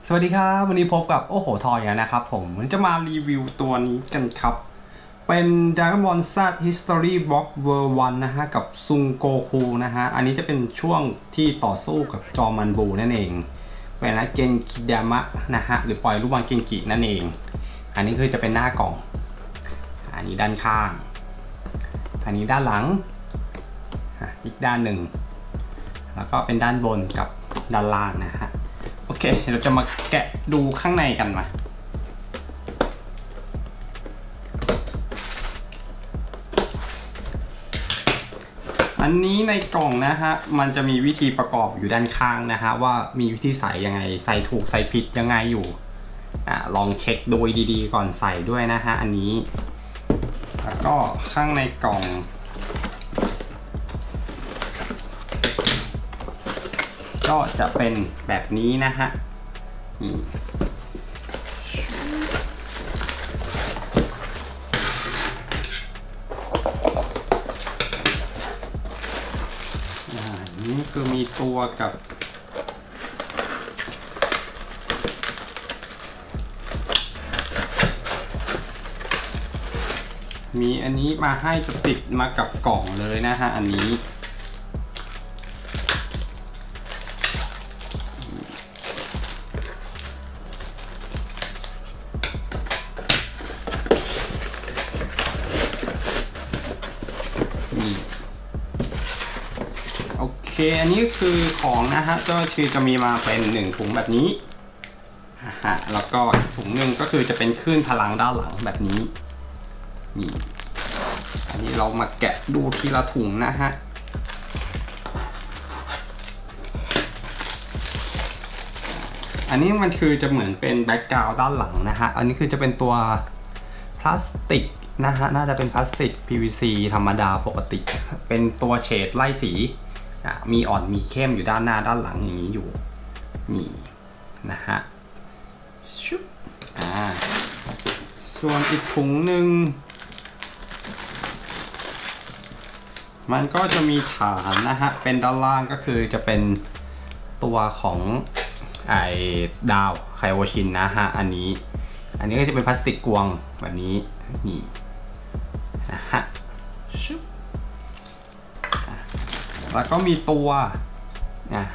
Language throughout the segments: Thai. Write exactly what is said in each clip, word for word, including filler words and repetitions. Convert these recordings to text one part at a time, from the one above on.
สวัสดีครับวันนี้พบกับโอ้โหทอยนะครับผมวันนี้จะมารีวิวตัวนี้กันครับเป็น Dragon Ball Z History Box World วันนะฮะกับซุงโกคูนะฮะอันนี้จะเป็นช่วงที่ต่อสู้กับจอมันบูนั่นเองเป็นนะเกนกิดามะนะฮะหรือปล่อยลูกบอลเกนกินั่นเองอันนี้คือจะเป็นหน้ากล่องอันนี้ด้านข้างอันนี้ด้านหลังอีกด้านหนึ่งแล้วก็เป็นด้านบนกับด้านล่างนะฮะโอเคเราจะมาแกะดูข้างในกันมาอันนี้ในกล่องนะฮะมันจะมีวิธีประกอบอยู่ด้านข้างนะฮะว่ามีวิธีใส่ยังไงใส่ถูกใส่ผิดยังไงอยู่อ่ะลองเช็คโดยดีๆก่อนใส่ด้วยนะฮะอันนี้แล้วก็ข้างในกล่องก็จะเป็นแบบนี้นะฮะนี่นี่คือมีตัวกับมีอันนี้มาให้จะติดมากับกล่องเลยนะฮะอันนี้โอเคอันนี้คือของนะฮะก็คือจะมีมาเป็นหนึ่งถุงแบบนี้ฮะแล้วก็ถุงหนึ่งก็คือจะเป็นคลื่นพลังด้านหลังแบบนี้นี่อันนี้เรามาแกะดูทีละถุงนะฮะอันนี้มันคือจะเหมือนเป็นแบ็กกราวด์ด้านหลังนะฮะอันนี้คือจะเป็นตัวพลาสติกนะฮะน่าจะเป็นพลาสติก พี วี ซี ธรรมดาปกติเป็นตัวเฉดไล่สีมีอ่อนมีเข้มอยู่ด้านหน้าด้านหลังอย่างนี้อยู่นี่นะฮะชุบอ่าส่วนอีกถุงหนึ่งมันก็จะมีฐานนะฮะเป็นด้านล่างก็คือจะเป็นตัวของไอ้ดาวไคโอชินนะฮะอันนี้อันนี้ก็จะเป็นพลาสติกกวงแบบนี้นี่นะฮะชุบแล้วก็มีตัวนะ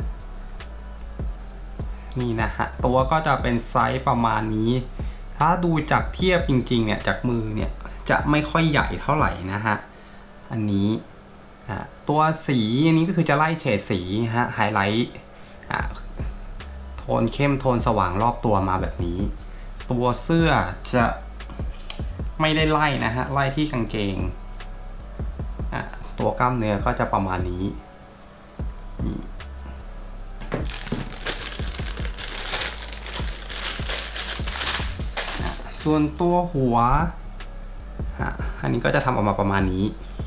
นี่นะฮะตัวก็จะเป็นไซส์ประมาณนี้ถ้าดูจากเทียบจริงๆเนี่ยจากมือเนี่ยจะไม่ค่อยใหญ่เท่าไหร่นะฮะอันนี้ตัวสีอันนี้ก็คือจะไล่เฉดสีฮะไฮไลท์โทนเข้มโทนสว่างรอบตัวมาแบบนี้ตัวเสื้อจะไม่ได้ไล่นะฮะไล่ที่กางเกงตัวกล้ามเนื้อก็จะประมาณนี้ส่วนตัวหัวอันนี้ก็จะทำออกมาประมาณนี้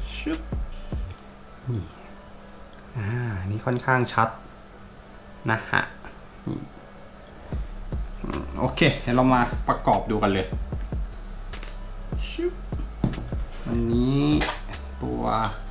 นี่อ่านี่ค่อนข้างชัดนะฮะโอเคเดี๋ยวเรามาประกอบดูกันเลยอันนี้ตัว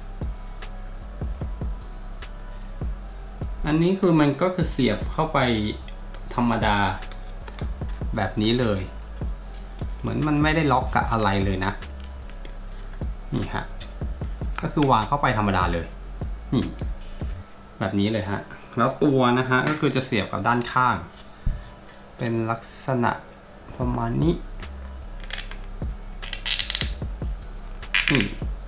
อันนี้คือมันก็คือเสียบเข้าไปธรรมดาแบบนี้เลยเหมือนมันไม่ได้ล็อกกับอะไรเลยนะนี่ฮะก็คือวางเข้าไปธรรมดาเลยนี่แบบนี้เลยฮะแล้วตัวนะฮะก็คือจะเสียบกับด้านข้างเป็นลักษณะประมาณนี้นี่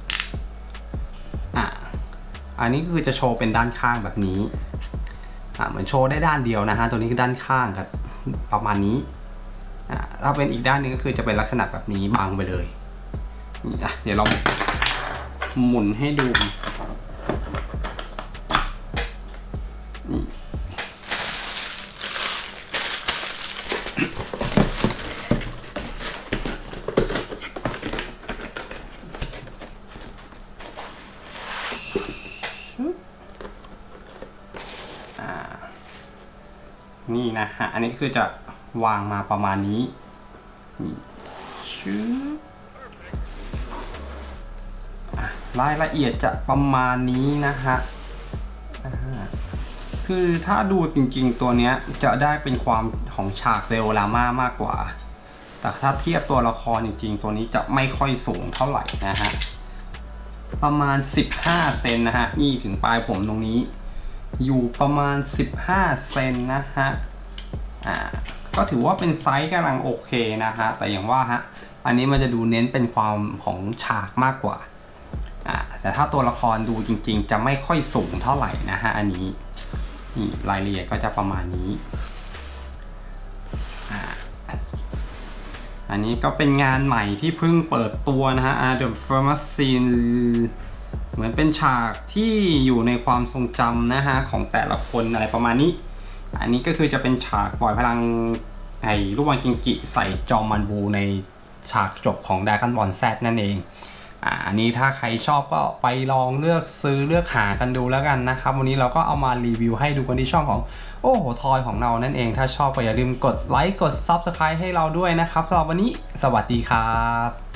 อ่ะอันนี้คือจะโชว์เป็นด้านข้างแบบนี้อ่ะเหมือนโชว์ได้ด้านเดียวนะฮะตัวนี้คือด้านข้างกับประมาณนี้อ่ะถ้าเป็นอีกด้านนึงก็คือจะเป็นลักษณะแบบนี้บังไปเลยนี่อ่ะเดี๋ยวเราหมุนให้ดูนี่นี่นะฮะอันนี้คือจะวางมาประมาณนี้นี่ชื่อรายละเอียดจะประมาณนี้นะฮะคือถ้าดูจริงๆตัวเนี้ยจะได้เป็นความของฉากเรโอลามามากกว่าแต่ถ้าเทียบตัวละครจริงๆตัวนี้จะไม่ค่อยสูงเท่าไหร่นะฮะประมาณสิบห้าเซนนะฮะนี่ถึงปลายผมตรงนี้อยู่ประมาณสิบห้าเซนนะฮะอ่าก็ถือว่าเป็นไซส์กำลังโอเคนะฮะแต่อย่างว่าฮะอันนี้มันจะดูเน้นเป็นความของฉากมากกว่าอ่าแต่ถ้าตัวละครดูจริงๆจะไม่ค่อยสูงเท่าไหร่นะฮะอันนี้นี่รายละเอียดก็จะประมาณนี้อ่าอันนี้ก็เป็นงานใหม่ที่เพิ่งเปิดตัวนะฮะ The Famous Scene เหมือนเป็นฉากที่อยู่ในความทรงจำนะฮะของแต่ละคนอะไรประมาณนี้อันนี้ก็คือจะเป็นฉากปล่อยพลังไอ้ลูกบอลกิงกิใส่จอมมันบูในฉากจบของ Dragon Ball Z นั่นเองอ่าอันนี้ถ้าใครชอบก็ไปลองเลือกซื้อเลือกหากันดูแล้วกันนะครับวันนี้เราก็เอามารีวิวให้ดูกันที่ช่องของโอ้โหทอยของเรานั่นเองถ้าชอบก็อย่าลืมกดไลค์กด ซับสไครบ์ ให้เราด้วยนะครับสำหรับวันนี้สวัสดีครับ